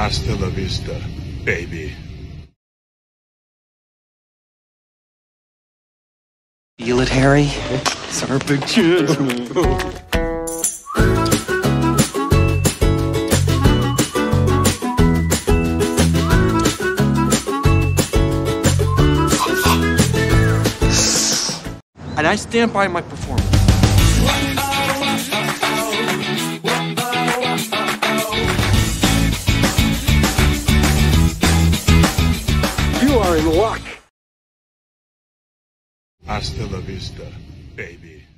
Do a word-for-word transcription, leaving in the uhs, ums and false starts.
Hasta la vista, baby. Feel it, Harry? It's our big chance, man. And I stand by my performance. You are in luck. Hasta la vista, baby.